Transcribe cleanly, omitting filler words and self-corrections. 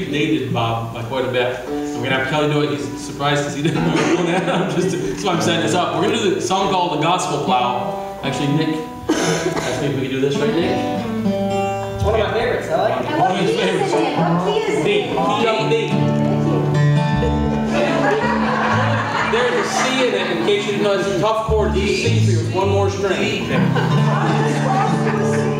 predated Bob by quite a bit. We're going to have Kelly do it. He's surprised because he didn't know we were doing that. That's why I'm setting this up. We're going to do the song called The Gospel Plow. Actually, Nick asked me if we could do this, right, Nick? It's one of my favorites. I like it. And what key is it in? What key is it in? Key of D. There's a C in it in case you didn't know. It's a tough chord. D, C, so it's one more string.